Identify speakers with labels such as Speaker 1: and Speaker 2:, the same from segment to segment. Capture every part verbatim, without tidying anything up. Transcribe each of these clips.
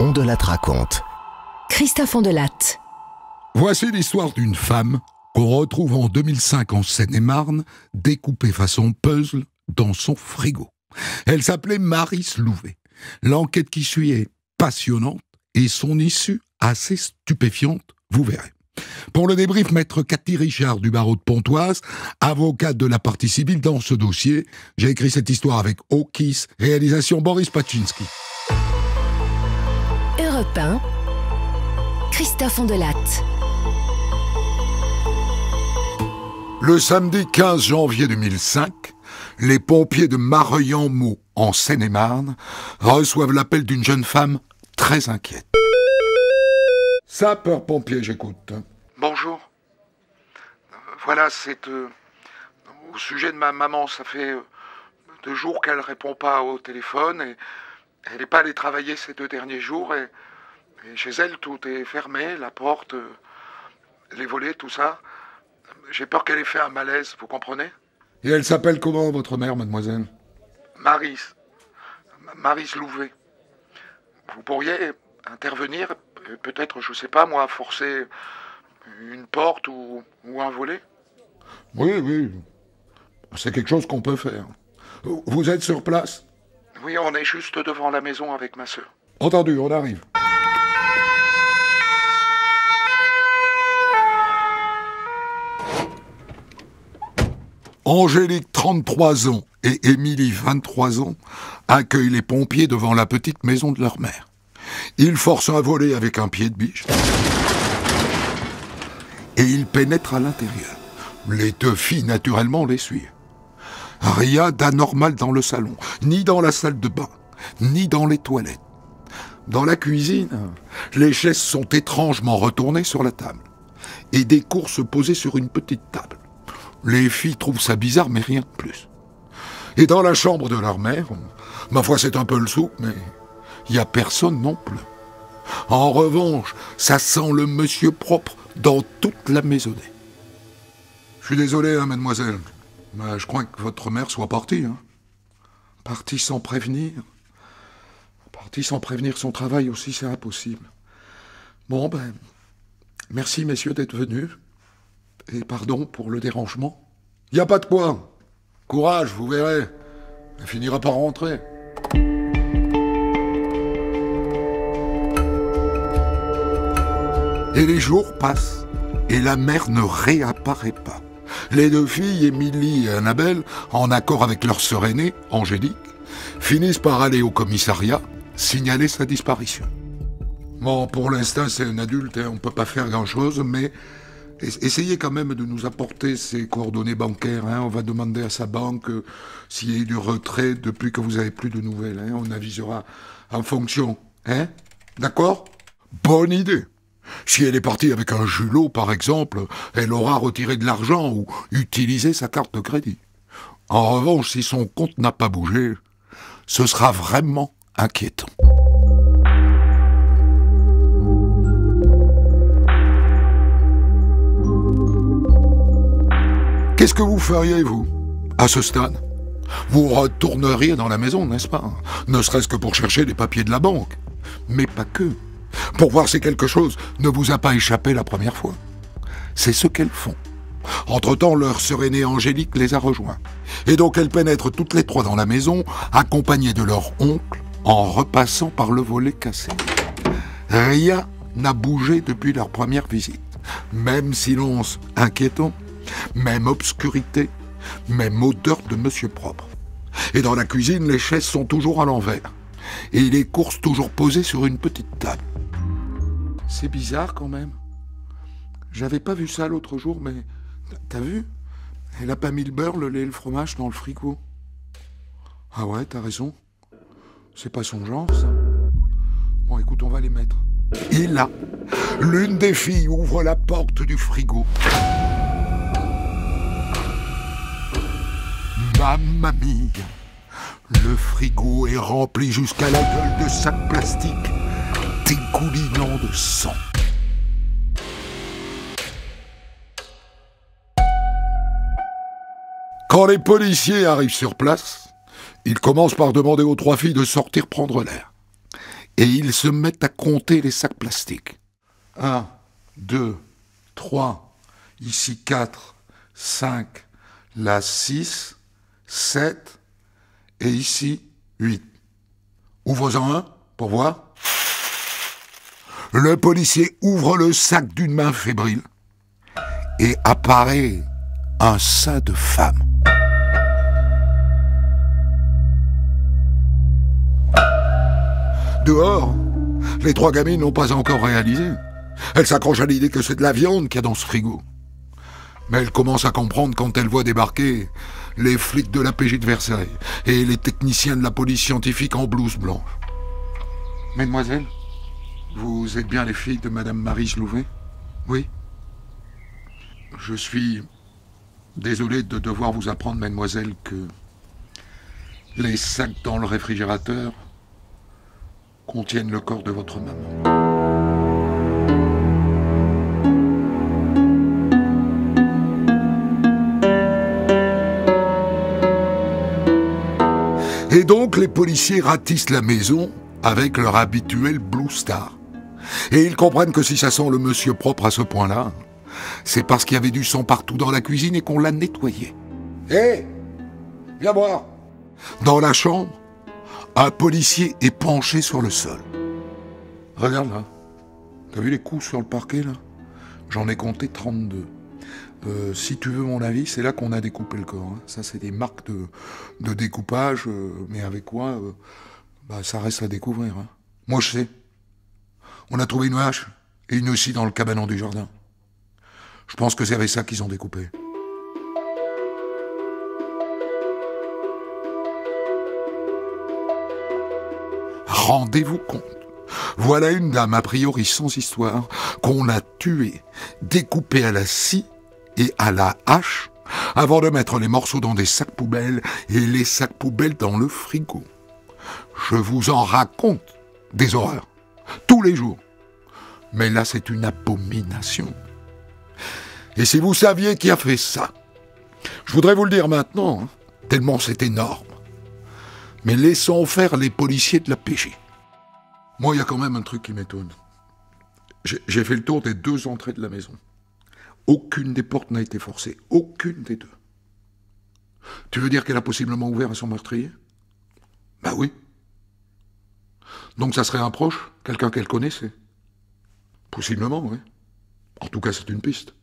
Speaker 1: Ondelatte raconte.
Speaker 2: Christophe Ondelatte.
Speaker 3: Voici l'histoire d'une femme qu'on retrouve en deux mille cinq en Seine-et-Marne, découpée façon puzzle dans son frigo. Elle s'appelait Maryse Louvet. L'enquête qui suit est passionnante et son issue assez stupéfiante, vous verrez. Pour le débrief, maître Cathy Richard du barreau de Pontoise, avocate de la partie civile dans ce dossier. J'ai écrit cette histoire avec Okis, réalisation Boris Pachinski.
Speaker 2: Europe un, Christophe Ondelatte.
Speaker 3: Le samedi quinze janvier deux mille cinq, les pompiers de Mareuil-en-Meaux, en Seine-et-Marne, reçoivent l'appel d'une jeune femme très inquiète. Sapeur-pompier, j'écoute.
Speaker 4: Bonjour. Euh, voilà, c'est euh, au sujet de ma maman. Ça fait euh, deux jours qu'elle répond pas au téléphone et elle n'est pas allée travailler ces deux derniers jours. Et, et chez elle, tout est fermé, la porte, euh, les volets, tout ça. J'ai peur qu'elle ait fait un malaise, vous comprenez?
Speaker 3: Et elle s'appelle comment, votre mère, mademoiselle?
Speaker 4: Maryse. Maryse Louvet. Vous pourriez intervenir, peut-être, je sais pas moi, forcer une porte ou, ou un volet?
Speaker 3: Oui, oui. C'est quelque chose qu'on peut faire. Vous êtes sur place?
Speaker 4: Oui, on est juste devant la maison avec ma sœur.
Speaker 3: Entendu, on arrive. Angélique, trente-trois ans, et Émilie, vingt-trois ans, accueillent les pompiers devant la petite maison de leur mère. Ils forcent un volet avec un pied de biche et ils pénètrent à l'intérieur. Les deux filles, naturellement, les suivent. Rien d'anormal dans le salon, ni dans la salle de bain, ni dans les toilettes. Dans la cuisine, les chaises sont étrangement retournées sur la table et des courses posées sur une petite table. Les filles trouvent ça bizarre, mais rien de plus. Et dans la chambre de leur mère, ma foi c'est un peu le souk, mais il n'y a personne non plus. En revanche, ça sent le monsieur propre dans toute la maisonnée. Je suis désolé, hein, mademoiselle, mais je crois que votre mère soit partie. Hein. Partie sans prévenir. Partie sans prévenir son travail aussi, c'est impossible. Bon, ben, merci messieurs d'être venus. Et pardon pour le dérangement. Y a pas de quoi. Courage, vous verrez. Elle finira par rentrer. Et les jours passent, et la mère ne réapparaît pas. Les deux filles, Émilie et Annabelle, en accord avec leur sœur aînée, Angélique, finissent par aller au commissariat signaler sa disparition. Bon, pour l'instant, c'est un adulte, hein, on peut pas faire grand-chose, mais essayez quand même de nous apporter ses coordonnées bancaires. Hein. On va demander à sa banque euh, s'il y a eu du retrait depuis que vous avez plus de nouvelles. Hein. On avisera en fonction. Hein. D'accord? Bonne idée. Si elle est partie avec un julot, par exemple, elle aura retiré de l'argent ou utilisé sa carte de crédit. En revanche, si son compte n'a pas bougé, ce sera vraiment inquiétant. Qu'est-ce que vous feriez, vous, à ce stade? Vous retourneriez dans la maison, n'est-ce pas? Ne serait-ce que pour chercher les papiers de la banque. Mais pas que. Pour voir si quelque chose ne vous a pas échappé la première fois. C'est ce qu'elles font. Entre-temps, leur sœur aînée Angélique les a rejoints. Et donc elles pénètrent toutes les trois dans la maison, accompagnées de leur oncle, en repassant par le volet cassé. Rien n'a bougé depuis leur première visite. Même silence inquiétant, même obscurité, même odeur de monsieur propre. Et dans la cuisine, les chaises sont toujours à l'envers. Et les courses toujours posées sur une petite table. C'est bizarre quand même. J'avais pas vu ça l'autre jour, mais... T'as vu? Elle a pas mis le beurre, le lait et le fromage dans le frigo. Ah ouais, t'as raison. C'est pas son genre, ça. Bon, écoute, on va les mettre. Et là, l'une des filles ouvre la porte du frigo. Mamma mia! Le frigo est rempli jusqu'à la gueule de sacs plastiques dégoulinant de sang. Quand les policiers arrivent sur place, ils commencent par demander aux trois filles de sortir prendre l'air. et ils se mettent à compter les sacs plastiques. Un, deux, trois, ici quatre, cinq, là six, sept, et ici huit. Ouvre-en un, pour voir. Le policier ouvre le sac d'une main fébrile, et apparaît un sein de femme. Dehors, les trois gamines n'ont pas encore réalisé. Elles s'accrochent à l'idée que c'est de la viande qu'il y a dans ce frigo. Mais elles commencent à comprendre quand elles voient débarquer les flics de l'A P J de Versailles et les techniciens de la police scientifique en blouse blanche. Mesdemoiselles, vous êtes bien les filles de Madame Maryse Louvet? Oui. Je suis désolé de devoir vous apprendre, mesdemoiselles, que les sacs dans le réfrigérateur contiennent le corps de votre maman. Et donc les policiers ratissent la maison avec leur habituel Blue Star. Et ils comprennent que si ça sent le monsieur propre à ce point-là, c'est parce qu'il y avait du sang partout dans la cuisine et qu'on l'a nettoyé. Hé, hey, viens voir. Dans la chambre, un policier est penché sur le sol. Regarde là. T'as vu les coups sur le parquet là? J'en ai compté trente-deux. Euh, si tu veux mon avis, c'est là qu'on a découpé le corps. Hein. Ça, c'est des marques de, de découpage, euh, mais avec quoi euh, bah, ça reste à découvrir. Hein. Moi, je sais. On a trouvé une hache et une scie dans le cabanon du jardin. Je pense que c'est avec ça qu'ils ont découpé. Rendez-vous compte. Voilà une dame, a priori sans histoire, qu'on a tuée, découpée à la scie et à la hache, avant de mettre les morceaux dans des sacs poubelles et les sacs poubelles dans le frigo. Je vous en raconte des horreurs, tous les jours. Mais là, c'est une abomination. Et si vous saviez qui a fait ça, je voudrais vous le dire maintenant, hein, tellement c'est énorme. Mais laissons faire les policiers de l'A P J. Moi, il y a quand même un truc qui m'étonne. J'ai fait le tour des deux entrées de la maison. Aucune des portes n'a été forcée. Aucune des deux. Tu veux dire qu'elle a possiblement ouvert à son meurtrier? Ben oui. Donc ça serait un proche? Quelqu'un qu'elle connaissait? Possiblement, oui. En tout cas, c'est une piste.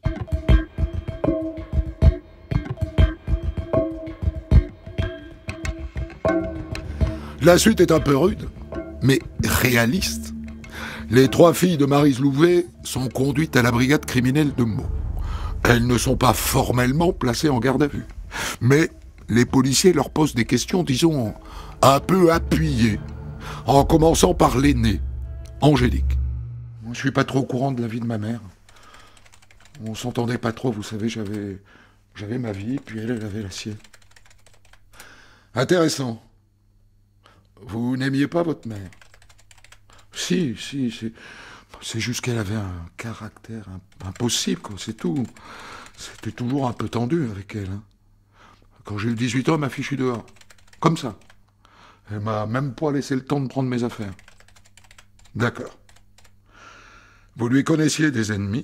Speaker 3: La suite est un peu rude, mais réaliste. Les trois filles de Maryse Louvet sont conduites à la brigade criminelle de Meaux. Elles ne sont pas formellement placées en garde à vue. Mais les policiers leur posent des questions, disons, un peu appuyées, en commençant par l'aînée, Angélique. Moi, je suis pas trop au courant de la vie de ma mère. On s'entendait pas trop, vous savez, j'avais j'avais ma vie, puis elle, elle avait la sienne. Intéressant. Vous n'aimiez pas votre mère? Si, si, c'est... C'est juste qu'elle avait un caractère impossible, quoi, c'est tout. C'était toujours un peu tendu avec elle. Hein. Quand j'ai eu dix-huit ans, elle m'a fichu dehors. Comme ça. Elle m'a même pas laissé le temps de prendre mes affaires. D'accord. Vous lui connaissiez des ennemis?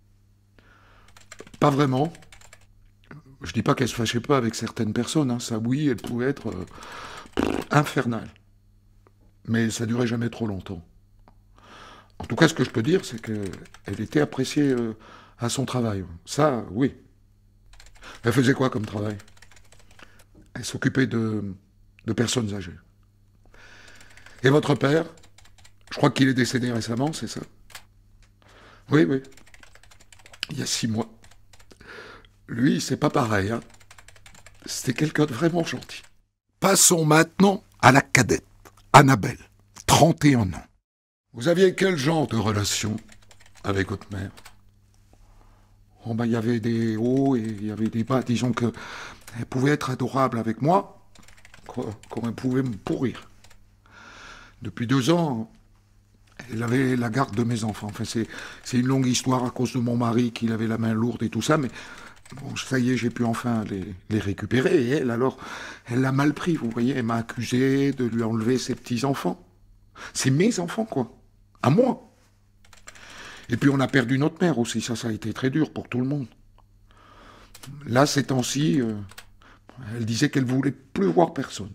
Speaker 3: Pas vraiment. Je dis pas qu'elle se fâchait pas avec certaines personnes, hein. Ça oui, elle pouvait être euh, infernale. Mais ça durait jamais trop longtemps. En tout cas, ce que je peux dire, c'est qu'elle était appréciée euh, à son travail. Ça, oui. Elle faisait quoi comme travail? Elle s'occupait de, de personnes âgées. Et votre père? Je crois qu'il est décédé récemment, c'est ça? Oui, oui. Il y a six mois. Lui, c'est pas pareil, hein. C'était quelqu'un de vraiment gentil. Passons maintenant à la cadette, Annabelle, trente et un ans. Vous aviez quel genre de relation avec votre mère? Oh ben, il y avait des hauts et il y avait des bas. Disons que elle pouvait être adorable avec moi, comme elle pouvait me pourrir. Depuis deux ans, elle avait la garde de mes enfants. Enfin, c'est, c'est une longue histoire à cause de mon mari, qu'il avait la main lourde et tout ça, mais bon, ça y est, j'ai pu enfin les, les récupérer. Et elle, alors, elle l'a mal pris, vous voyez, elle m'a accusé de lui enlever ses petits-enfants. C'est mes enfants, quoi. À moi. Et puis on a perdu notre mère aussi, ça, ça a été très dur pour tout le monde. Là, ces temps-ci, euh, elle disait qu'elle voulait plus voir personne.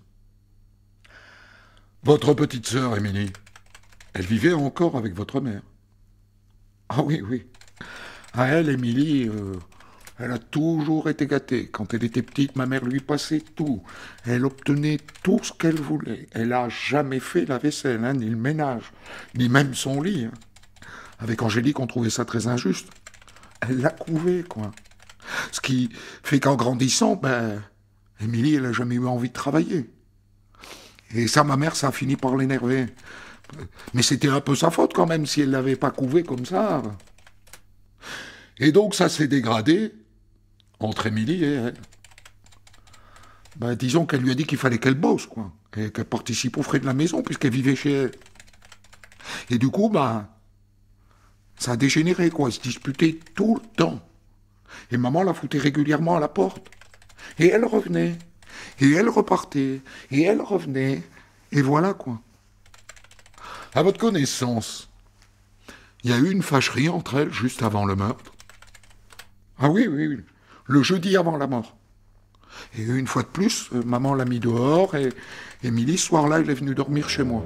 Speaker 3: Votre petite sœur, Émilie, elle vivait encore avec votre mère. Ah oui, oui. À elle, Émilie, euh, elle a toujours été gâtée. Quand elle était petite, ma mère lui passait tout. Elle obtenait tout ce qu'elle voulait. Elle n'a jamais fait la vaisselle, hein, ni le ménage, ni même son lit. Hein. Avec Angélique, on trouvait ça très injuste. Elle l'a couvé, quoi. Ce qui fait qu'en grandissant, ben, Émilie, elle n'a jamais eu envie de travailler. Et ça, ma mère, ça a fini par l'énerver. Mais c'était un peu sa faute quand même, si elle ne l'avait pas couvé comme ça. Et donc, ça s'est dégradé entre Émilie et elle. Ben, disons qu'elle lui a dit qu'il fallait qu'elle bosse, quoi. Et qu'elle participe aux frais de la maison, puisqu'elle vivait chez elle. Et du coup, ben, ça a dégénéré, quoi. Ils se disputaient tout le temps. Et maman la foutait régulièrement à la porte. Et elle revenait. Et elle repartait. Et elle revenait. Et voilà, quoi. À votre connaissance, il y a eu une fâcherie entre elles juste avant le meurtre. Ah oui, oui, oui. Le jeudi avant la mort. Et une fois de plus, euh, maman l'a mis dehors et Émilie, ce soir-là, elle est venue dormir chez moi.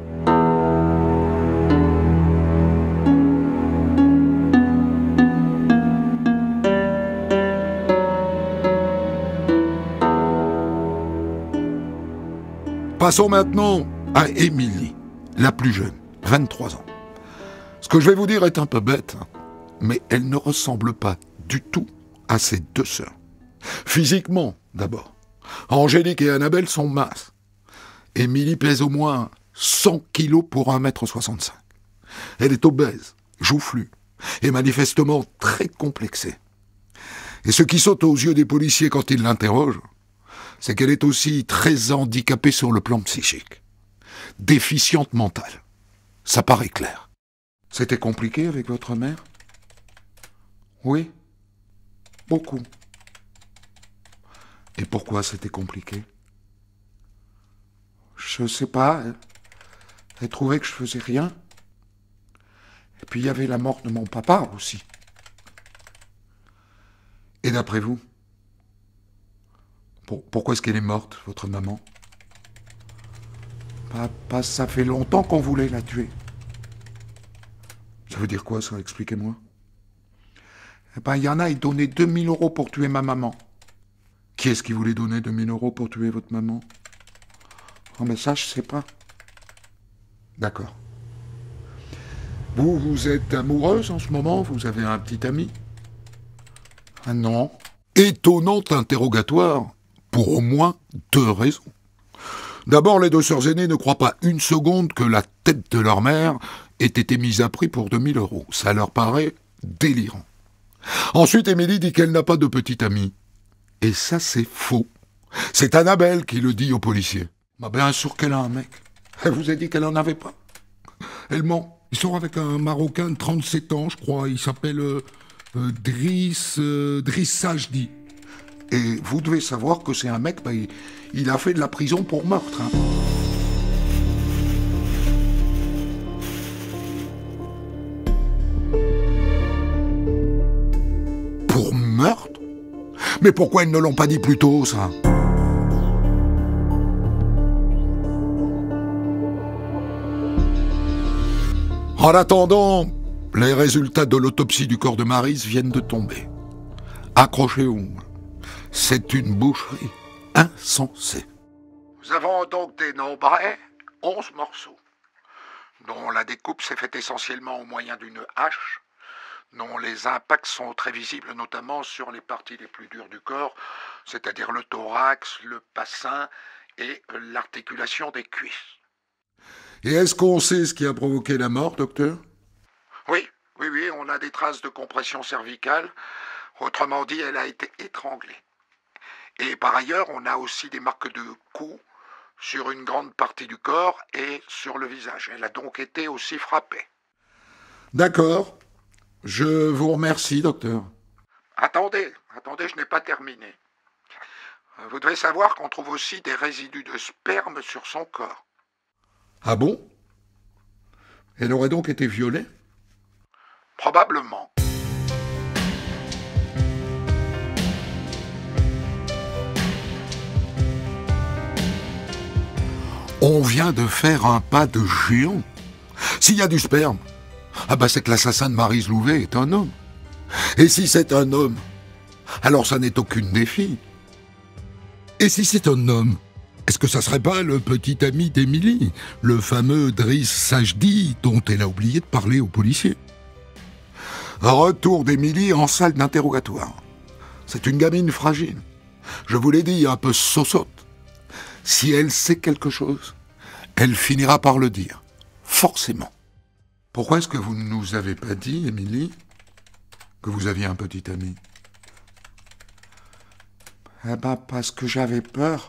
Speaker 3: Passons maintenant à Émilie, la plus jeune, vingt-trois ans. Ce que je vais vous dire est un peu bête, hein, mais elle ne ressemble pas du tout à ses deux sœurs. Physiquement, d'abord. Angélique et Annabelle sont minces. Émilie pèse au moins cent kilos pour un mètre soixante-cinq. Elle est obèse, joufflue, et manifestement très complexée. Et ce qui saute aux yeux des policiers quand ils l'interrogent, c'est qu'elle est aussi très handicapée sur le plan psychique. Déficiente mentale. Ça paraît clair. C'était compliqué avec votre mère? Oui. Beaucoup. Et pourquoi c'était compliqué? Je sais pas. Elle, elle trouvait que je faisais rien. Et puis il y avait la mort de mon papa aussi. Et d'après vous? Pour, pourquoi est-ce qu'elle est morte, votre maman? Papa, ça fait longtemps qu'on voulait la tuer. Ça veut dire quoi, ça? Expliquez-moi. Eh ben, il y en a, ils donnaient deux mille euros pour tuer ma maman. Qui est-ce qui voulait donner deux mille euros pour tuer votre maman? Oh, mais ça, je sais pas. D'accord. Vous, vous êtes amoureuse en ce moment? Vous avez un petit ami? Ah non. Étonnant interrogatoire, pour au moins deux raisons. D'abord, les deux sœurs aînées ne croient pas une seconde que la tête de leur mère ait été mise à prix pour deux mille euros. Ça leur paraît délirant. Ensuite, Émilie dit qu'elle n'a pas de petit ami. Et ça, c'est faux. C'est Annabelle qui le dit aux policiers. Bah bien sûr qu'elle a un mec. Elle vous a dit qu'elle n'en avait pas. Elle ment. Ils sont avec un Marocain de trente-sept ans, je crois. Il s'appelle euh, euh, Driss, euh, Driss Sajdi. Et vous devez savoir que c'est un mec, bah, il, il a fait de la prison pour meurtre. Hein. Pour meurtre? Mais pourquoi ils ne l'ont pas dit plus tôt, ça? En attendant, les résultats de l'autopsie du corps de Maryse viennent de tomber. Accrochez-vous. C'est une boucherie insensée.
Speaker 4: Nous avons donc dénombré onze morceaux, dont la découpe s'est faite essentiellement au moyen d'une hache, dont les impacts sont très visibles notamment sur les parties les plus dures du corps, c'est-à-dire le thorax, le bassin et l'articulation des cuisses.
Speaker 3: Et est-ce qu'on sait ce qui a provoqué la mort, docteur?
Speaker 4: Oui, oui, oui, on a des traces de compression cervicale. Autrement dit, elle a été étranglée. Et par ailleurs, on a aussi des marques de coups sur une grande partie du corps et sur le visage. Elle a donc été aussi frappée.
Speaker 3: D'accord. Je vous remercie, docteur.
Speaker 4: Attendez, attendez, je n'ai pas terminé. Vous devez savoir qu'on trouve aussi des résidus de sperme sur son corps.
Speaker 3: Ah bon? Elle aurait donc été violée?
Speaker 4: Probablement.
Speaker 3: On vient de faire un pas de géant. S'il y a du sperme, ah bah c'est que l'assassin de Maryse Louvet est un homme. Et si c'est un homme, alors ça n'est aucune des filles. Et si c'est un homme, est-ce que ça serait pas le petit ami d'Émilie, le fameux Driss Sajdi dont elle a oublié de parler aux policiers? Retour d'Émilie en salle d'interrogatoire. C'est une gamine fragile. Je vous l'ai dit, un peu sossote. Si elle sait quelque chose, elle finira par le dire. Forcément. Pourquoi est-ce que vous ne nous avez pas dit, Émilie, que vous aviez un petit ami?
Speaker 4: Eh ben, parce que j'avais peur.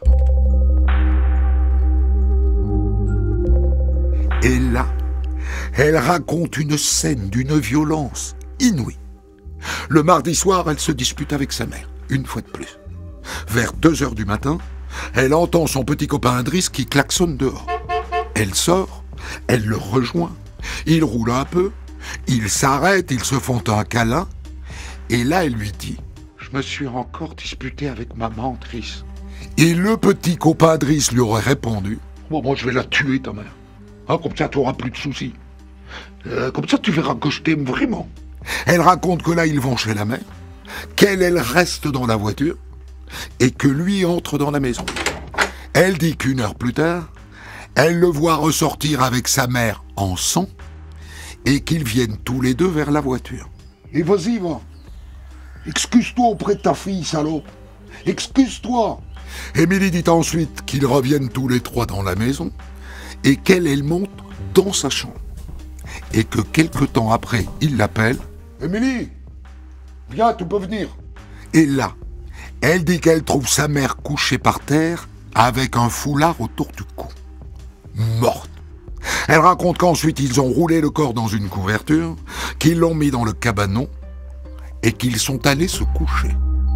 Speaker 3: Et là, elle raconte une scène d'une violence inouïe. Le mardi soir, elle se dispute avec sa mère, une fois de plus. Vers deux heures du matin, elle entend son petit copain Driss qui klaxonne dehors. Elle sort, elle le rejoint, il roule un peu, ils s'arrêtent, ils se font un câlin, et là elle lui dit «
Speaker 4: Je me suis encore disputé avec maman, Driss. »
Speaker 3: Et le petit copain Driss lui aurait répondu
Speaker 4: « Bon, moi je vais la tuer, ta mère. Hein, comme ça tu n'auras plus de soucis. Euh, comme ça tu verras que je t'aime vraiment. »
Speaker 3: Elle raconte que là ils vont chez la mère, qu'elle elle reste dans la voiture, et que lui entre dans la maison. Elle dit qu'une heure plus tard, elle le voit ressortir avec sa mère en sang et qu'ils viennent tous les deux vers la voiture.
Speaker 4: Et vas-y, va. Excuse-toi auprès de ta fille, salope. Excuse-toi.
Speaker 3: Émilie dit ensuite qu'ils reviennent tous les trois dans la maison et qu'elle, elle monte dans sa chambre. Et que quelque temps après, il l'appelle.
Speaker 4: Émilie, viens, tu peux venir.
Speaker 3: Et là, elle dit qu'elle trouve sa mère couchée par terre avec un foulard autour du cou. Morte. Elle raconte qu'ensuite ils ont roulé le corps dans une couverture, qu'ils l'ont mis dans le cabanon et qu'ils sont allés se coucher.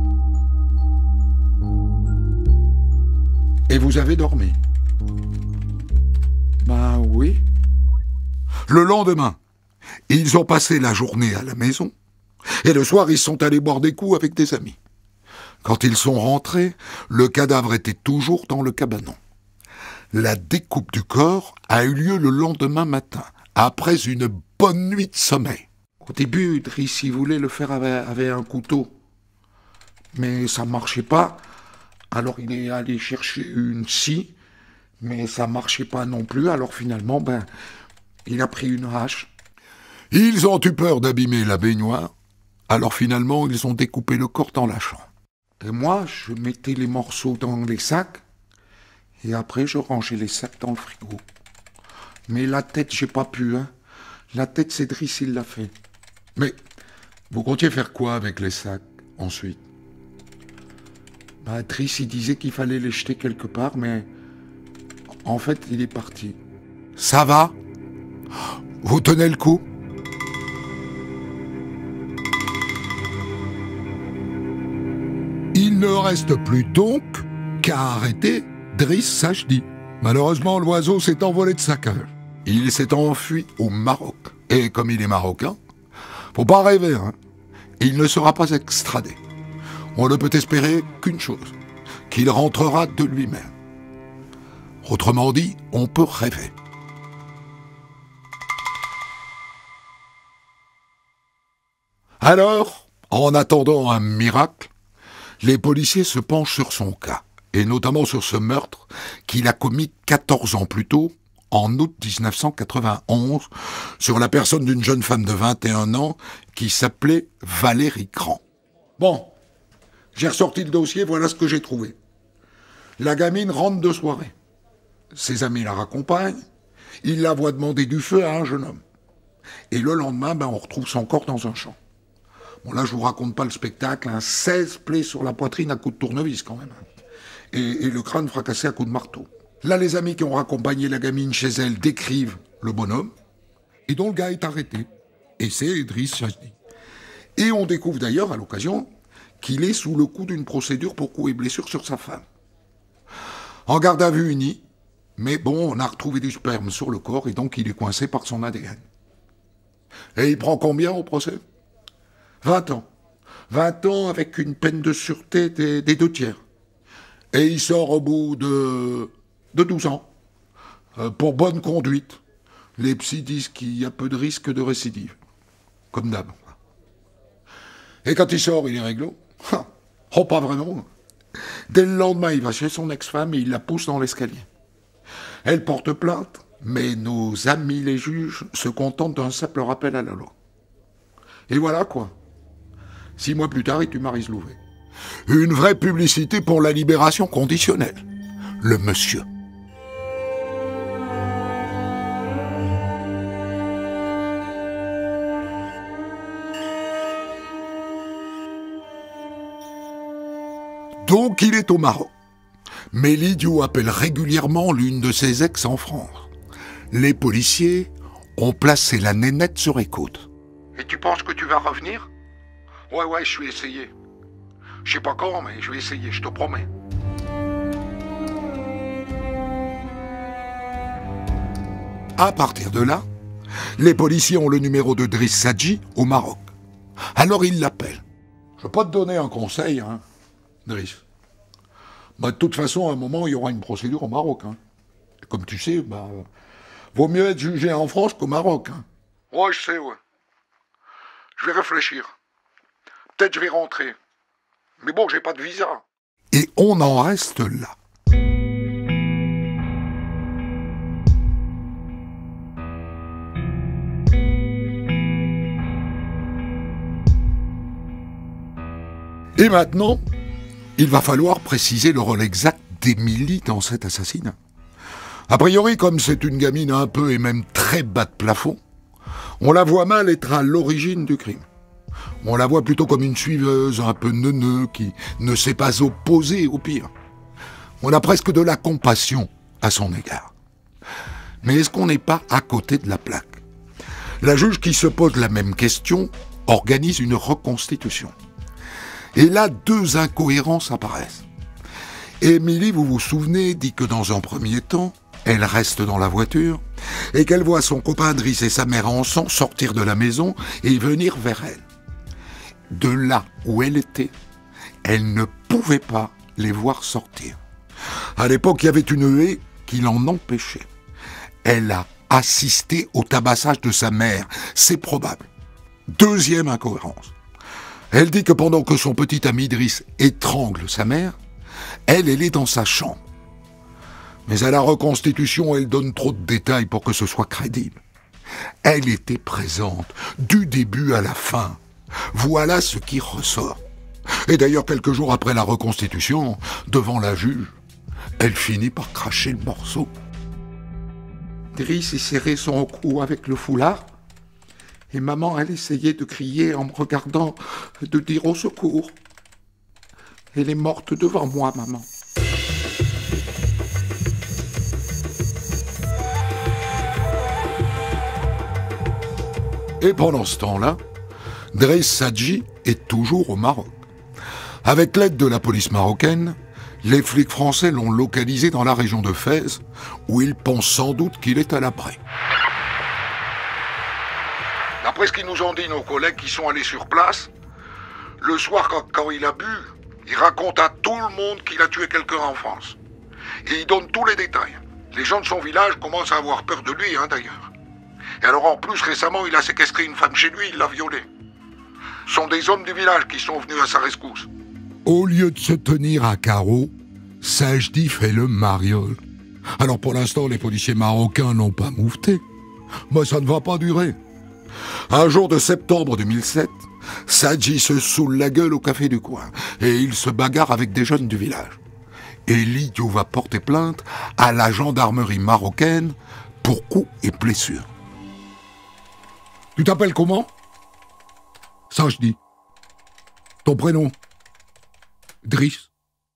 Speaker 3: Et vous avez dormi?
Speaker 4: Bah oui.
Speaker 3: Le lendemain, ils ont passé la journée à la maison et le soir ils sont allés boire des coups avec des amis. Quand ils sont rentrés, le cadavre était toujours dans le cabanon. La découpe du corps a eu lieu le lendemain matin, après une bonne nuit de sommeil.
Speaker 4: Au début, Driss, il voulait le faire avec, avec un couteau. Mais ça ne marchait pas. Alors il est allé chercher une scie, mais ça ne marchait pas non plus. Alors finalement, ben, il a pris une hache.
Speaker 3: Ils ont eu peur d'abîmer la baignoire. Alors finalement, ils ont découpé le corps dans la chambre.
Speaker 4: Et moi, je mettais les morceaux dans les sacs, et après, je rangeais les sacs dans le frigo. Mais la tête, j'ai pas pu, hein. La tête, c'est Driss, il l'a fait.
Speaker 3: Mais vous comptiez faire quoi avec les sacs, ensuite?
Speaker 4: Bah, Driss, il disait qu'il fallait les jeter quelque part, mais en fait, il est parti.
Speaker 3: Ça va? Vous tenez le coup? Il ne reste plus donc qu'à arrêter Driss Sajdi. Malheureusement, l'oiseau s'est envolé de sa cage. Il s'est enfui au Maroc. Et comme il est marocain, faut pas rêver, hein. Il ne sera pas extradé. On ne peut espérer qu'une chose, qu'il rentrera de lui-même. Autrement dit, on peut rêver. Alors, en attendant un miracle, les policiers se penchent sur son cas, et notamment sur ce meurtre qu'il a commis quatorze ans plus tôt, en août mille neuf cent quatre-vingt-onze, sur la personne d'une jeune femme de vingt et un ans qui s'appelait Valérie Grand.
Speaker 4: Bon, j'ai ressorti le dossier, voilà ce que j'ai trouvé. La gamine rentre de soirée. Ses amis la raccompagnent, ils la voient demander du feu à un jeune homme. Et le lendemain, ben, on retrouve son corps dans un champ. Bon, là, je vous raconte pas le spectacle, hein, seize plaies sur la poitrine à coups de tournevis, quand même. Et, et le crâne fracassé à coups de marteau. Là, les amis qui ont raccompagné la gamine chez elle décrivent le bonhomme, et dont le gars est arrêté. Et c'est Driss Sajdi. Et on découvre d'ailleurs, à l'occasion, qu'il est sous le coup d'une procédure pour coups et blessures sur sa femme. En garde à vue unie,
Speaker 3: Mais bon, on a retrouvé du sperme sur le corps et donc il est coincé par son A D N. Et il prend combien au procès? vingt ans. vingt ans avec une peine de sûreté des, des deux tiers. Et il sort au bout de, de douze ans. Euh, pour bonne conduite. Les psys disent qu'il y a peu de risque de récidive. Comme d'hab. Et quand il sort, il est réglo. Oh, pas vraiment. Dès le lendemain, il va chez son ex-femme et il la pousse dans l'escalier. Elle porte plainte, mais nos amis les juges se contentent d'un simple rappel à la loi. Et voilà quoi. Six mois plus tard, il tue Maryse Louvet. Une vraie publicité pour la libération conditionnelle. Le monsieur. Donc il est au Maroc. Mais l'idiot appelle régulièrement l'une de ses ex en France. Les policiers ont placé la nénette sur écoute.
Speaker 4: Et tu penses que tu vas revenir? Ouais, ouais, je vais essayer. Je sais pas quand, mais je vais essayer, je te promets.
Speaker 3: À partir de là, les policiers ont le numéro de Driss Sadji au Maroc. Alors ils l'appellent. Je vais pas te donner un conseil, hein, Driss. Bah, de toute façon, à un moment, il y aura une procédure au Maroc. Hein. Comme tu sais, bah, vaut mieux être jugé en France qu'au Maroc. Hein.
Speaker 4: Ouais, je sais, ouais. Je vais réfléchir. Peut-être je vais rentrer. Mais bon, j'ai pas de visa.
Speaker 3: Et on en reste là. Et maintenant, il va falloir préciser le rôle exact d'Émilie dans cet assassinat. A priori, comme c'est une gamine un peu et même très bas de plafond, on la voit mal être à l'origine du crime. On la voit plutôt comme une suiveuse, un peu neuneux, qui ne s'est pas opposée au pire. On a presque de la compassion à son égard. Mais est-ce qu'on n'est pas à côté de la plaque? La juge qui se pose la même question organise une reconstitution. Et là, deux incohérences apparaissent. Émilie, vous vous souvenez, dit que dans un premier temps, elle reste dans la voiture et qu'elle voit son copain Driss et sa mère ensemble sortir de la maison et venir vers elle. De là où elle était, elle ne pouvait pas les voir sortir. À l'époque, il y avait une haie qui l'en empêchait. Elle a assisté au tabassage de sa mère, c'est probable. Deuxième incohérence. Elle dit que pendant que son petit ami Driss étrangle sa mère, elle, elle est dans sa chambre. Mais à la reconstitution, elle donne trop de détails pour que ce soit crédible. Elle était présente, du début à la fin. Voilà ce qui ressort. Et d'ailleurs, quelques jours après la reconstitution, devant la juge, elle finit par cracher le morceau. Driss serrait son cou avec le foulard. Et maman, elle essayait de crier en me regardant, de dire au secours. Elle est morte devant moi, maman. Et pendant ce temps-là, Driss Sadji est toujours au Maroc. Avec l'aide de la police marocaine, les flics français l'ont localisé dans la région de Fès, où ils pensent sans doute qu'il est à l'abri.
Speaker 4: D'après ce qu'ils nous ont dit nos collègues qui sont allés sur place, le soir quand, quand il a bu, il raconte à tout le monde qu'il a tué quelqu'un en France. Et il donne tous les détails. Les gens de son village commencent à avoir peur de lui, hein, d'ailleurs. Et alors en plus, récemment, il a séquestré une femme chez lui, il l'a violée. Ce sont des hommes du village qui sont venus à sa rescousse.
Speaker 3: Au lieu de se tenir à carreau, Sadji fait le mariole. Alors pour l'instant, les policiers marocains n'ont pas mouveté. Mais ça ne va pas durer. Un jour de septembre deux mille sept, Sadji se saoule la gueule au café du coin et il se bagarre avec des jeunes du village. Et l'idiot va porter plainte à la gendarmerie marocaine pour coups et blessures. Tu t'appelles comment? Sadji. Ton prénom? Driss.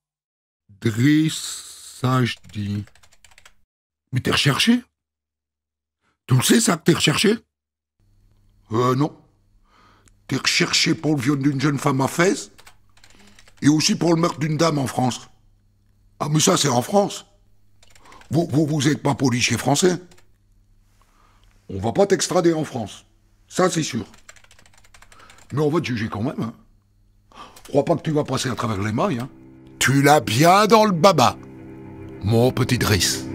Speaker 3: Driss Sadji. Mais t'es recherché? Tu le sais ça que t'es recherché? Euh, non. T'es recherché pour le viol d'une jeune femme à Fès et aussi pour le meurtre d'une dame en France. Ah, mais ça, c'est en France. Vous, vous, vous êtes pas policier français? On va pas t'extrader en France. Ça, c'est sûr. Mais on va te juger quand même, hein. Crois pas que tu vas passer à travers les mailles, hein. Tu l'as bien dans le baba, mon petit Driss.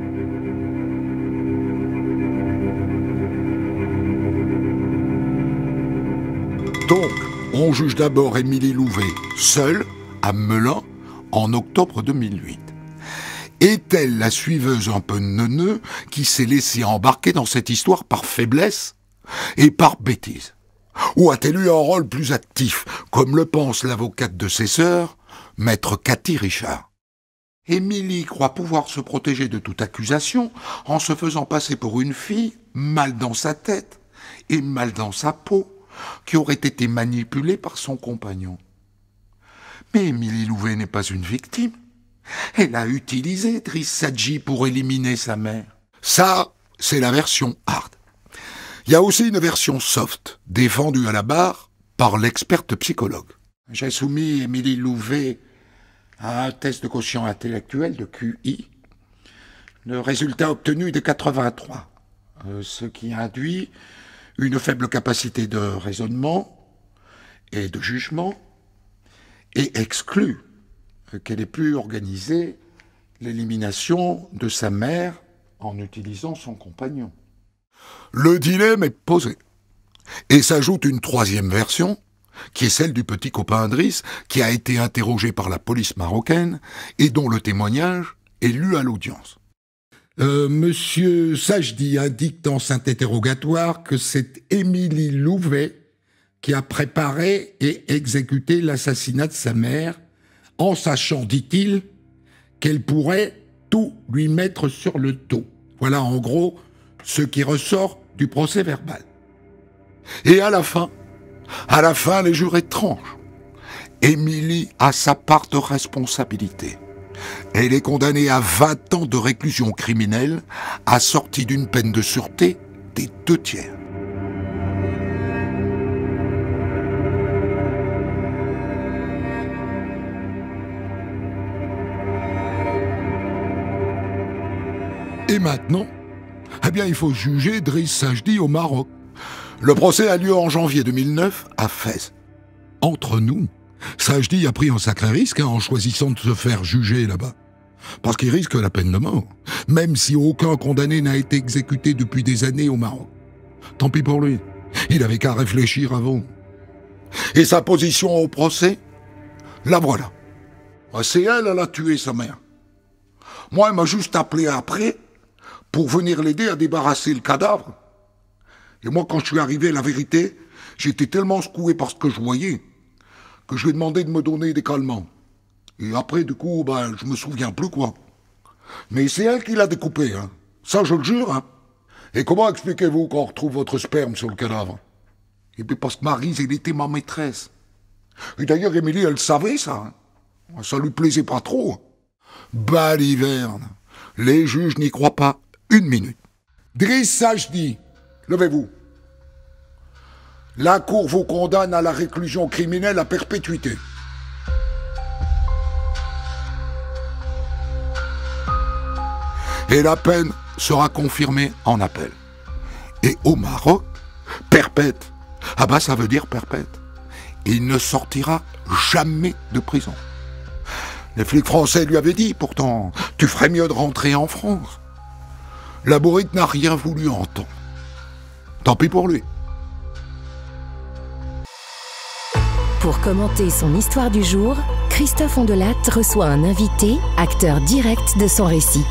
Speaker 3: Donc, on juge d'abord Émilie Louvet, seule, à Melun, en octobre deux mille huit. Est-elle la suiveuse un peu neuneux qui s'est laissée embarquer dans cette histoire par faiblesse et par bêtise? Ou a-t-elle eu un rôle plus actif, comme le pense l'avocate de ses sœurs, maître Cathy Richard? Émilie croit pouvoir se protéger de toute accusation en se faisant passer pour une fille mal dans sa tête et mal dans sa peau, qui aurait été manipulée par son compagnon. Mais Émilie Louvet n'est pas une victime. Elle a utilisé Driss Sadji pour éliminer sa mère. Ça, c'est la version hard. Il y a aussi une version soft, défendue à la barre par l'experte psychologue. J'ai soumis Émilie Louvet à un test de quotient intellectuel de Q I. Le résultat obtenu est de quatre-vingt-trois, euh, ce qui induit une faible capacité de raisonnement et de jugement, et exclut qu'elle ait pu organiser l'élimination de sa mère en utilisant son compagnon. Le dilemme est posé. Et s'ajoute une troisième version, qui est celle du petit copain Driss, qui a été interrogé par la police marocaine et dont le témoignage est lu à l'audience. Euh, Monsieur Sajdi indique dans cet interrogatoire que c'est Émilie Louvet qui a préparé et exécuté l'assassinat de sa mère, en sachant, dit-il, qu'elle pourrait tout lui mettre sur le dos. Voilà en gros ce qui ressort du procès verbal. Et à la fin, à la fin, les jurés tranchent. Émilie a sa part de responsabilité. Elle est condamnée à vingt ans de réclusion criminelle, assortie d'une peine de sûreté des deux tiers. Et maintenant, eh bien, il faut juger Driss Sadji au Maroc. Le procès a lieu en janvier deux mille neuf à Fès. Entre nous, Sadji a pris un sacré risque hein, en choisissant de se faire juger là-bas. Parce qu'il risque la peine de mort, même si aucun condamné n'a été exécuté depuis des années au Maroc. Tant pis pour lui, il avait qu'à réfléchir avant. Et sa position au procès, la voilà. C'est elle, elle a tué sa mère. Moi, elle m'a juste appelé après pour venir l'aider à débarrasser le cadavre. Et moi, quand je suis arrivé, la vérité, j'étais tellement secoué par ce que je voyais que je lui ai demandé de me donner des calmants. Et après, du coup, ben, je me souviens plus, quoi. Mais c'est elle qui l'a découpé, hein. Ça, je le jure, hein. Et comment expliquez-vous qu'on retrouve votre sperme sur le cadavre? Et puis parce que Maryse, elle était ma maîtresse. Et d'ailleurs, Émilie, elle savait ça, hein. Ça lui plaisait pas trop. Baliverne. Les juges n'y croient pas une minute. Driss Sadji, levez-vous. La Cour vous condamne à la réclusion criminelle à perpétuité. Et la peine sera confirmée en appel. Et au Maroc, perpète. Ah bah ça veut dire perpète. Il ne sortira jamais de prison. Les flics français lui avaient dit, pourtant, tu ferais mieux de rentrer en France. La bourrite n'a rien voulu entendre. Tant pis pour lui.
Speaker 2: Pour commenter son histoire du jour, Christophe Ondelat reçoit un invité, acteur direct de son récit.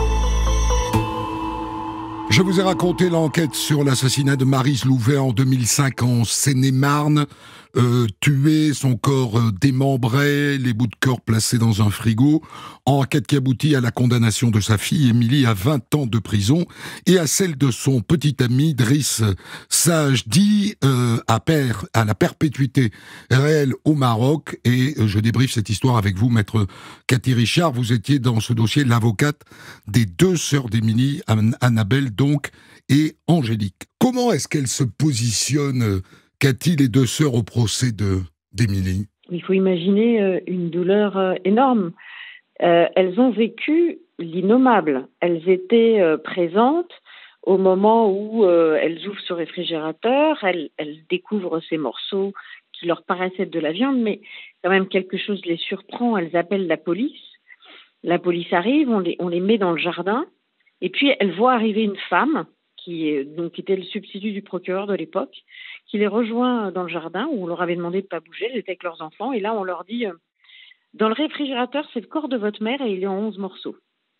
Speaker 3: Je vous ai raconté l'enquête sur l'assassinat de Maryse Louvet en deux mille cinq en Seine-et-Marne. Euh, tué, son corps euh, démembré, les bouts de corps placés dans un frigo. Enquête qui aboutit à la condamnation de sa fille Émilie à vingt ans de prison et à celle de son petit ami Driss Sadji euh, à, per, à la perpétuité réelle au Maroc. Et euh, je débriefe cette histoire avec vous, maître Cathy Richard. Vous étiez dans ce dossier l'avocate des deux sœurs d'Émilie, Annabelle donc et Angélique. Comment est-ce qu'elle se positionne, Cathy, les deux sœurs au procès de d'Émilie?
Speaker 1: Il faut imaginer euh, une douleur euh, énorme. Euh, elles ont vécu l'innommable. Elles étaient euh, présentes au moment où euh, elles ouvrent ce réfrigérateur, elles, elles découvrent ces morceaux qui leur paraissent être de la viande, mais quand même quelque chose les surprend. Elles appellent la police. La police arrive, on les, on les met dans le jardin, et puis elles voient arriver une femme qui, est, donc, qui était le substitut du procureur de l'époque, qui les rejoint dans le jardin où on leur avait demandé de ne pas bouger. Elles étaient avec leurs enfants, et là on leur dit euh, dans le réfrigérateur, c'est le corps de votre mère et il est en onze morceaux.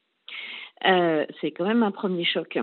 Speaker 1: Euh, c'est quand même un premier choc.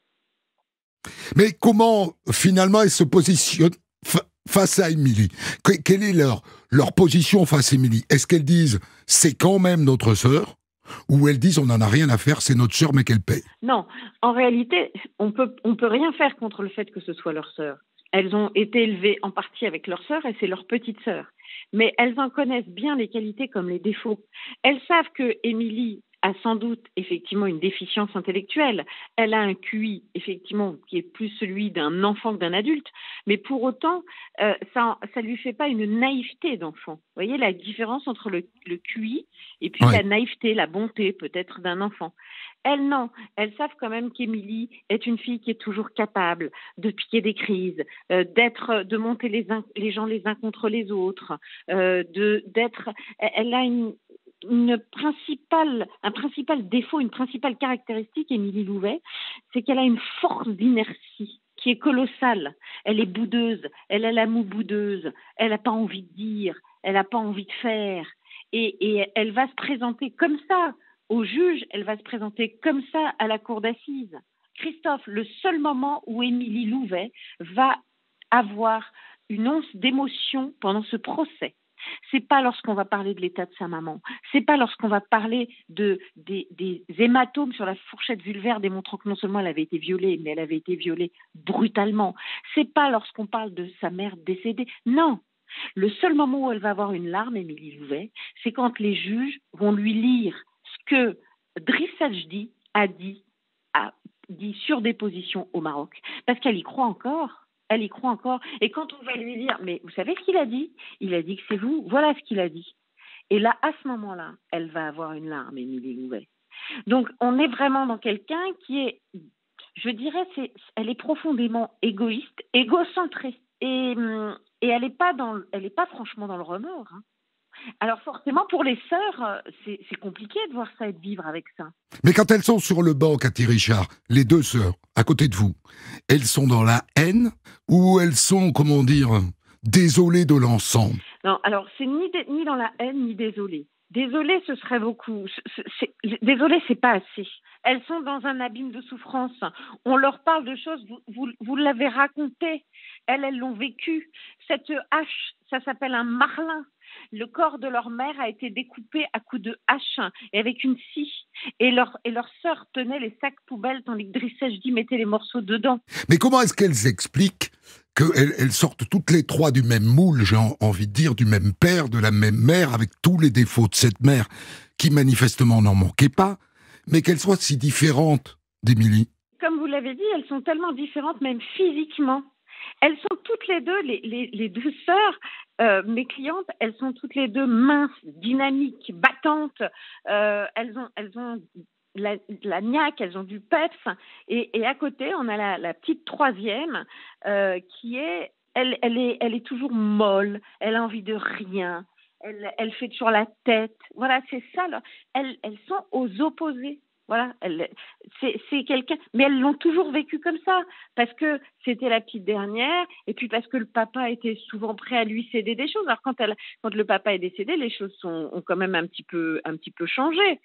Speaker 3: Mais comment, finalement, elles se positionnent fa- face à Émilie? Que- Quelle est leur, leur position face à Émilie? Est-ce qu'elles disent « c'est quand même notre sœur » ou elles disent « on n'en a rien à faire, c'est notre sœur, mais qu'elle paye » ?
Speaker 1: Non, en réalité, on peut, on peut rien faire contre le fait que ce soit leur sœur. Elles ont été élevées en partie avec leur sœur et c'est leur petite sœur. Mais elles en connaissent bien les qualités comme les défauts. Elles savent que Émilie a sans doute effectivement une déficience intellectuelle. Elle a un Q I effectivement qui est plus celui d'un enfant que d'un adulte, mais pour autant, euh, ça ça lui fait pas une naïveté d'enfant. Vous voyez la différence entre le, le Q I et puis
Speaker 3: Ouais.
Speaker 1: la naïveté, la bonté peut-être d'un enfant. Elles, non. Elles savent quand même qu'Émilie est une fille qui est toujours capable de piquer des crises, euh, d'être, de monter les, uns, les gens les uns contre les autres, euh, de, d'être. Elle a une, une principale, un principal défaut, une principale caractéristique, Émilie Louvet, c'est qu'elle a une force d'inertie qui est colossale. Elle est boudeuse, elle a la moue boudeuse, elle n'a pas envie de dire, elle n'a pas envie de faire. Et, et elle va se présenter comme ça au juge, elle va se présenter comme ça à la cour d'assises. Christophe, le seul moment où Émilie Louvet va avoir une once d'émotion pendant ce procès, c'est pas lorsqu'on va parler de l'état de sa maman, c'est pas lorsqu'on va parler de, des, des hématomes sur la fourchette vulvaire démontrant que non seulement elle avait été violée, mais elle avait été violée brutalement. C'est pas lorsqu'on parle de sa mère décédée. Non. Le seul moment où elle va avoir une larme, Émilie Louvet, c'est quand les juges vont lui lire ce que Driss Sajdi a dit, a dit sur déposition au Maroc, parce qu'elle y croit encore. Elle y croit encore. Et quand on va lui dire, mais vous savez ce qu'il a dit? Il a dit que c'est vous. Voilà ce qu'il a dit. Et là, à ce moment-là, elle va avoir une larme, Émilie Louvet. Donc, on est vraiment dans quelqu'un qui est, je dirais, c'est, elle est profondément égoïste, égocentrée. Et, et elle n'est pas, dans, elle est pas franchement dans le remords. Hein. Alors forcément, pour les sœurs, c'est, c'est compliqué de voir ça et de vivre avec ça.
Speaker 3: Mais quand elles sont sur le banc, Cathy Richard, les deux sœurs, à côté de vous, elles sont dans la haine ou elles sont, comment dire, désolées de l'ensemble?
Speaker 1: Non, alors c'est ni, de, ni dans la haine, ni désolée. Désolée, ce serait beaucoup. C'est, c'est, désolée, c'est pas assez. Elles sont dans un abîme de souffrance. On leur parle de choses, vous, vous, vous l'avez raconté. Elles, elles l'ont vécu. Cette hache, ça s'appelle un marlin. Le corps de leur mère a été découpé à coups de hache et avec une scie. Et leur, et leur sœur tenait les sacs poubelles tandis que Driss Sajdi mettait les morceaux dedans.
Speaker 3: Mais comment est-ce qu'elles expliquent qu'elles elles sortent toutes les trois du même moule, j'ai envie de dire, du même père, de la même mère, avec tous les défauts de cette mère, qui manifestement n'en manquait pas, mais qu'elles soient si différentes d'Émilie?
Speaker 1: Comme vous l'avez dit, elles sont tellement différentes, même physiquement. Elles sont toutes les deux, les, les, les deux sœurs, euh, mes clientes, elles sont toutes les deux minces, dynamiques, battantes. Euh, elles ont, elles ont la, la niaque, elles ont du peps. Et, et à côté, on a la, la petite troisième euh, qui est elle, elle est, elle est toujours molle. Elle a envie de rien. Elle, elle fait toujours la tête. Voilà, c'est ça. Là. Elles, elles sont aux opposés. Voilà, elle, c'est, c'est quelqu'un, mais elles l'ont toujours vécu comme ça, parce que c'était la petite dernière, et puis parce que le papa était souvent prêt à lui céder des choses. Alors quand elle, quand le papa est décédé, les choses sont, ont quand même un petit peu, un petit peu changé.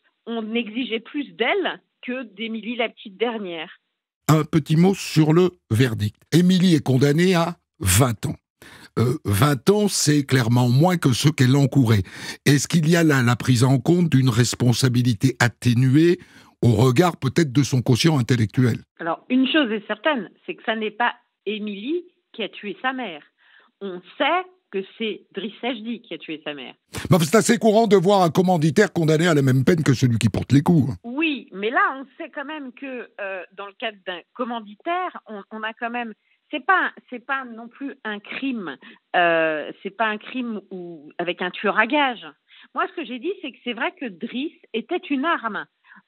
Speaker 1: On exigeait plus d'elle que d'Émilie, la petite dernière.
Speaker 3: Un petit mot sur le verdict. Émilie est condamnée à vingt ans. Euh, vingt ans, c'est clairement moins que ceux qu'elle encourait. Est-ce qu'il y a là la prise en compte d'une responsabilité atténuée au regard peut-être de son quotient intellectuel?
Speaker 1: Alors, une chose est certaine, c'est que ça n'est pas Émilie qui a tué sa mère. On sait que c'est Driss Sajdi qui a tué sa mère.
Speaker 3: Bah, c'est assez courant de voir un commanditaire condamné à la même peine que celui qui porte les coups.
Speaker 1: Oui, mais là, on sait quand même que euh, dans le cadre d'un commanditaire, on, on a quand même... C'est pas, c'est pas non plus un crime. Euh, c'est pas un crime où, avec un tueur à gages. Moi, ce que j'ai dit, c'est que c'est vrai que Driss était une arme.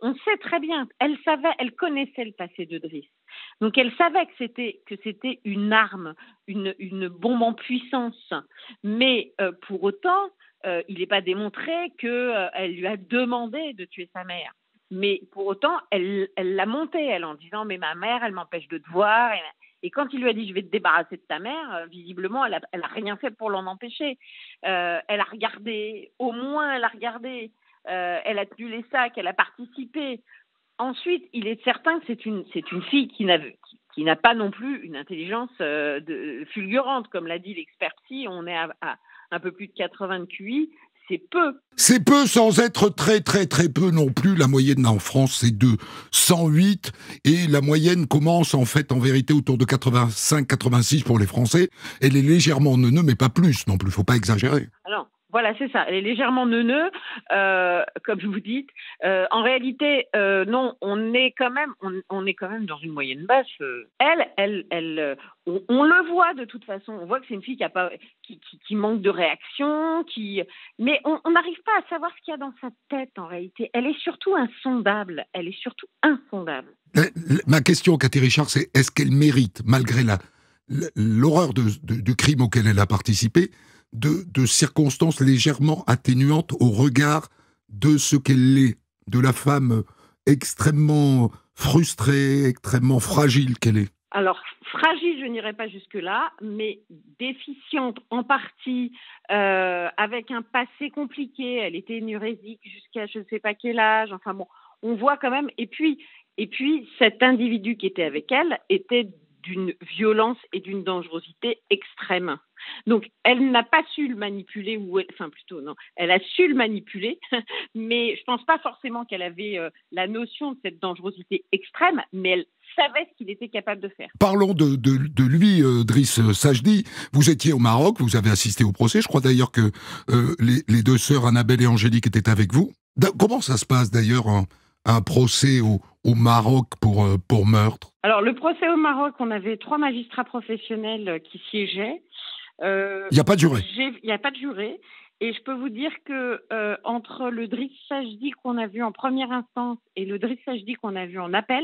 Speaker 1: on sait très bien, elle savait, elle connaissait le passé de Driss. Donc elle savait que c'était que c'était une arme, une, une bombe en puissance. Mais euh, pour autant, euh, il n'est pas démontré qu'elle euh, lui a demandé de tuer sa mère. Mais pour autant, elle, elle l'a montée, elle, en disant « mais ma mère, elle m'empêche de te voir ». Et quand il lui a dit « je vais te débarrasser de ta mère », euh, visiblement, elle a, elle a rien fait pour l'en empêcher. Euh, elle a regardé, au moins elle a regardé, euh, elle a tenu les sacs, elle a participé. Ensuite, il est certain que c'est une, c'est une fille qui n'a, qui, qui n'a pas non plus une intelligence euh, de, fulgurante. Comme l'a dit l'expert psy, on est à, à un peu plus de quatre-vingts de Q I. C'est peu.
Speaker 3: C'est peu sans être très très très peu non plus. La moyenne en France, c'est de cent huit et la moyenne commence en fait en vérité autour de quatre-vingt-cinq quatre-vingt-six pour les Français. Elle est légèrement neuneux, mais pas plus non plus, faut pas exagérer.
Speaker 1: Alors, voilà, c'est ça. Elle est légèrement neuneux, euh, comme je vous dis. Euh, en réalité, euh, non, on est quand même, on, on est quand même dans une moyenne basse. Elle, elle, elle, euh, on, on le voit de toute façon. On voit que c'est une fille qui a pas, qui, qui, qui manque de réaction, qui, mais on n'arrive pas à savoir ce qu'il y a dans sa tête en réalité. Elle est surtout insondable. Elle est surtout insondable.
Speaker 3: La, la, ma question, Cathy Richard, c'est est-ce qu'elle mérite, malgré la, l'horreur de, de, du crime auquel elle a participé, De, de circonstances légèrement atténuantes au regard de ce qu'elle est, de la femme extrêmement frustrée, extrêmement fragile qu'elle est.
Speaker 1: Alors, fragile, je n'irai pas jusque-là, mais déficiente en partie, euh, avec un passé compliqué. Elle était énurésique jusqu'à je ne sais pas quel âge. Enfin bon, on voit quand même. Et puis, et puis cet individu qui était avec elle était d'une violence et d'une dangerosité extrême. Donc, elle n'a pas su le manipuler, ou elle, enfin plutôt non, elle a su le manipuler, mais je pense pas forcément qu'elle avait euh, la notion de cette dangerosité extrême, mais elle savait ce qu'il était capable de faire.
Speaker 3: Parlons de, de, de lui, euh, Driss Sajdi. Vous étiez au Maroc, vous avez assisté au procès. Je crois d'ailleurs que euh, les, les deux sœurs Annabelle et Angélique étaient avec vous. Da- comment ça se passe d'ailleurs un, un procès au, au Maroc pour, euh, pour meurtre?
Speaker 1: Alors, le procès au Maroc, on avait trois magistrats professionnels qui siégeaient. Euh,
Speaker 3: il n'y a pas de juré.
Speaker 1: Il n'y a pas de juré. Et je peux vous dire que euh, entre le Driss Sajdi qu'on a vu en première instance et le Driss Sajdi qu'on a vu en appel,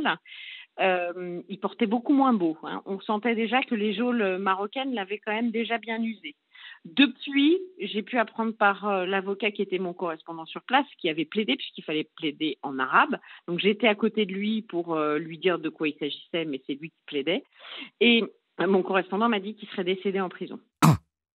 Speaker 1: euh, il portait beaucoup moins beau. Hein. On sentait déjà que les geôles marocaines l'avaient quand même déjà bien usé. Depuis, j'ai pu apprendre par euh, l'avocat qui était mon correspondant sur place, qui avait plaidé, puisqu'il fallait plaider en arabe. Donc j'étais à côté de lui pour euh, lui dire de quoi il s'agissait, mais c'est lui qui plaidait. Et euh, mon correspondant m'a dit qu'il serait décédé en prison.
Speaker 3: Ah.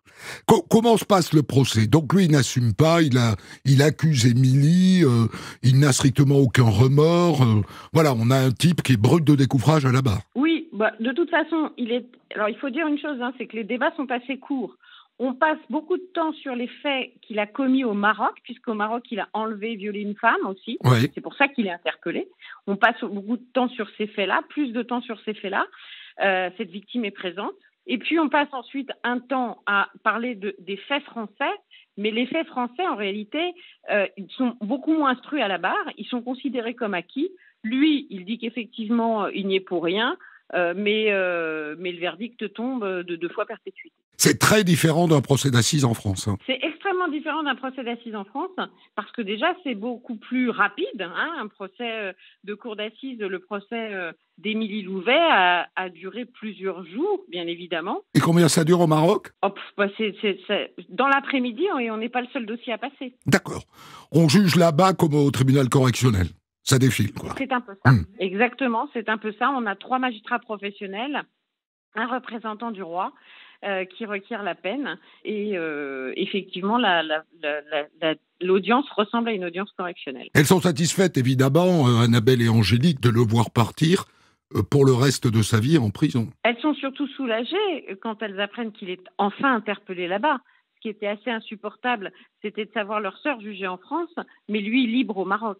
Speaker 3: Co- comment se passe le procès? Donc lui, il n'assume pas, il, a, il accuse Émilie, euh, il n'a strictement aucun remords. Euh, voilà, on a un type qui est brut de décoffrage à la barre.
Speaker 1: Oui, bah, de toute façon, il est. Alors il faut dire une chose, hein, c'est que les débats sont assez courts. On passe beaucoup de temps sur les faits qu'il a commis au Maroc, puisqu'au Maroc, il a enlevé et violé une femme aussi.
Speaker 3: Oui.
Speaker 1: C'est pour ça qu'il est interpellé. On passe beaucoup de temps sur ces faits-là, plus de temps sur ces faits-là. Euh, cette victime est présente. Et puis, on passe ensuite un temps à parler de, des faits français. Mais les faits français, en réalité, euh, ils sont beaucoup moins instruits à la barre. Ils sont considérés comme acquis. Lui, il dit qu'effectivement, il n'y est pour rien. Euh, mais, euh, mais le verdict tombe de deux fois perpétuité.
Speaker 3: C'est très différent d'un procès d'assises en France. Hein.
Speaker 1: C'est extrêmement différent d'un procès d'assises en France, parce que déjà, c'est beaucoup plus rapide. Hein, un procès de cour d'assises, le procès d'Émilie Louvet a, a duré plusieurs jours, bien évidemment.
Speaker 3: Et combien ça dure au Maroc?
Speaker 1: oh, pff, bah c'est, c'est, c'est, Dans l'après-midi, et on n'est pas le seul dossier à passer.
Speaker 3: D'accord. On juge là-bas comme au tribunal correctionnel. Ça défile, quoi.
Speaker 1: C'est un peu ça.
Speaker 3: Mmh.
Speaker 1: Exactement, c'est un peu ça. On a trois magistrats professionnels, un représentant du roi euh, qui requiert la peine. Et euh, effectivement, la, la, la, la, l'audience ressemble à une audience correctionnelle.
Speaker 3: Elles sont satisfaites, évidemment, euh, Annabelle et Angélique, de le voir partir euh, pour le reste de sa vie en prison.
Speaker 1: Elles sont surtout soulagées quand elles apprennent qu'il est enfin interpellé là-bas. Ce qui était assez insupportable, c'était de savoir leur sœur jugée en France, mais lui libre au Maroc.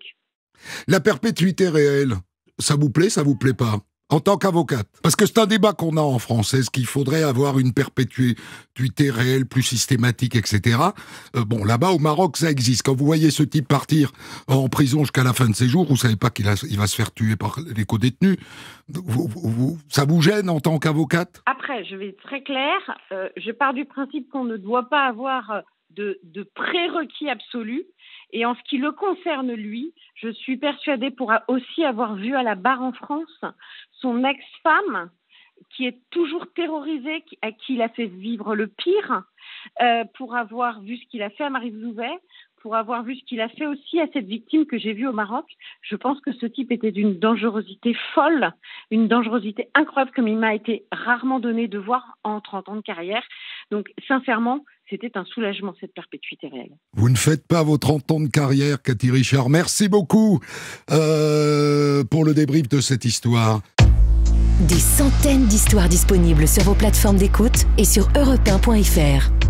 Speaker 3: La perpétuité réelle, ça vous plaît, ça vous plaît pas? En tant qu'avocate? Parce que c'est un débat qu'on a en France. Est-ce qu'il faudrait avoir une perpétuité réelle plus systématique, et cetera. Euh, bon, là-bas, au Maroc, ça existe. Quand vous voyez ce type partir en prison jusqu'à la fin de ses jours, vous savez pas qu'il a, il va se faire tuer par les codétenus. Vous, vous, vous, ça vous gêne en tant qu'avocate?
Speaker 1: Après, je vais être très claire. Euh, je pars du principe qu'on ne doit pas avoir de, de prérequis absolus. Et en ce qui le concerne, lui, je suis persuadée pour aussi avoir vu à la barre en France son ex-femme, qui est toujours terrorisée, à qui il a fait vivre le pire, euh, pour avoir vu ce qu'il a fait à Marie Zouvet, pour avoir vu ce qu'il a fait aussi à cette victime que j'ai vue au Maroc. Je pense que ce type était d'une dangerosité folle, une dangerosité incroyable comme il m'a été rarement donné de voir en trente ans de carrière. Donc sincèrement, c'était un soulagement, cette perpétuité réelle.
Speaker 3: Vous ne faites pas vos trente ans de carrière, Cathy Richard. Merci beaucoup euh, pour le débrief de cette histoire.
Speaker 2: Des centaines d'histoires disponibles sur vos plateformes d'écoute et sur europe un point f r.